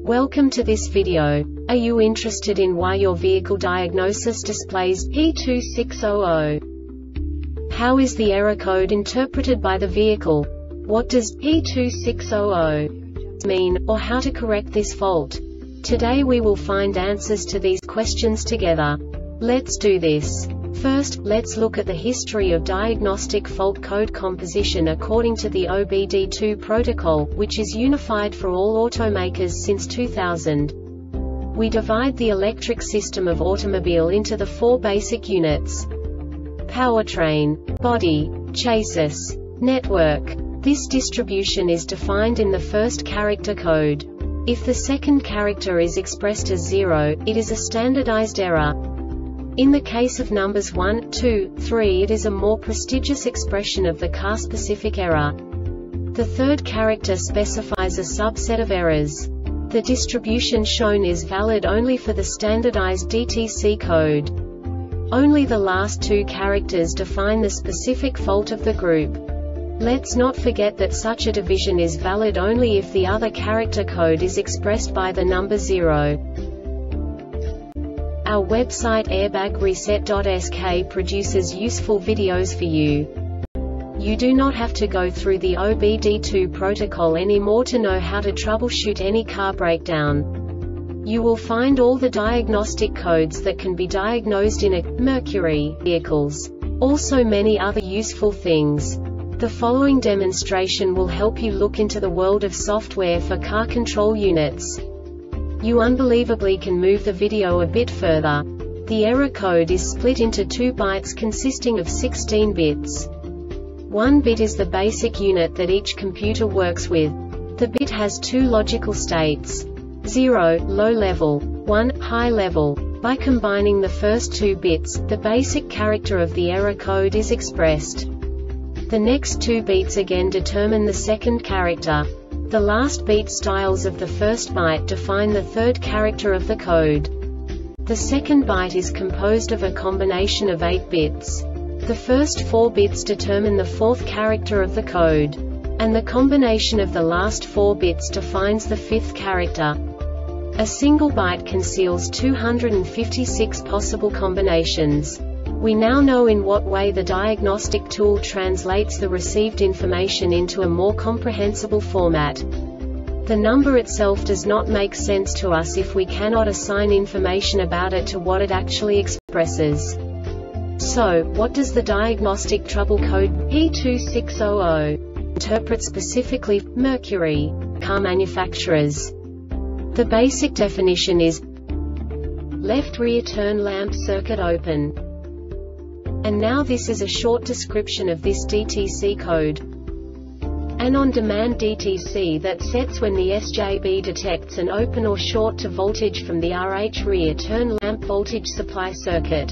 Welcome to this video. Are you interested in why your vehicle diagnosis displays P2600? How is the error code interpreted by the vehicle? What does P2600 mean, or how to correct this fault? Today we will find answers to these questions together. Let's do this. First, let's look at the history of diagnostic fault code composition according to the OBD2 protocol, which is unified for all automakers since 2000. We divide the electric system of automobile into the four basic units: powertrain, body, chassis, network. This distribution is defined in the first character code. If the second character is expressed as 0, it is a standardized error. In the case of numbers 1, 2, 3, it is a more prestigious expression of the car-specific error. The third character specifies a subset of errors. The distribution shown is valid only for the standardized DTC code. Only the last two characters define the specific fault of the group. Let's not forget that such a division is valid only if the other character code is expressed by the number 0. Our website airbagreset.sk produces useful videos for you. You do not have to go through the OBD2 protocol anymore to know how to troubleshoot any car breakdown. You will find all the diagnostic codes that can be diagnosed in a Mercury vehicles. Also many other useful things. The following demonstration will help you look into the world of software for car control units. You unbelievably can move the video a bit further. The error code is split into 2 bytes consisting of 16 bits. 1 bit is the basic unit that each computer works with. The bit has 2 logical states: 0, low level, 1, high level. By combining the first 2 bits, the basic character of the error code is expressed. The next 2 beats again determine the second character. The last beat styles of the first byte define the third character of the code. The second byte is composed of a combination of 8 bits. The first 4 bits determine the fourth character of the code. And the combination of the last 4 bits defines the fifth character. A single byte conceals 256 possible combinations. We now know in what way the diagnostic tool translates the received information into a more comprehensible format. The number itself does not make sense to us if we cannot assign information about it to what it actually expresses. So, what does the diagnostic trouble code P2600 interpret specifically for Mercury car manufacturers? The basic definition is left rear turn lamp circuit open. And now this is a short description of this DTC code. An on-demand DTC that sets when the SJB detects an open or short to voltage from the RH rear turn lamp voltage supply circuit.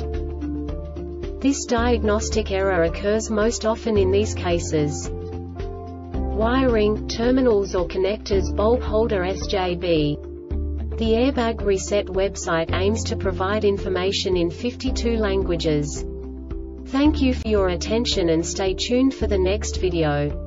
This diagnostic error occurs most often in these cases: wiring, terminals or connectors, bulb holder SJB. The Airbag Reset website aims to provide information in 52 languages. Thank you for your attention and stay tuned for the next video.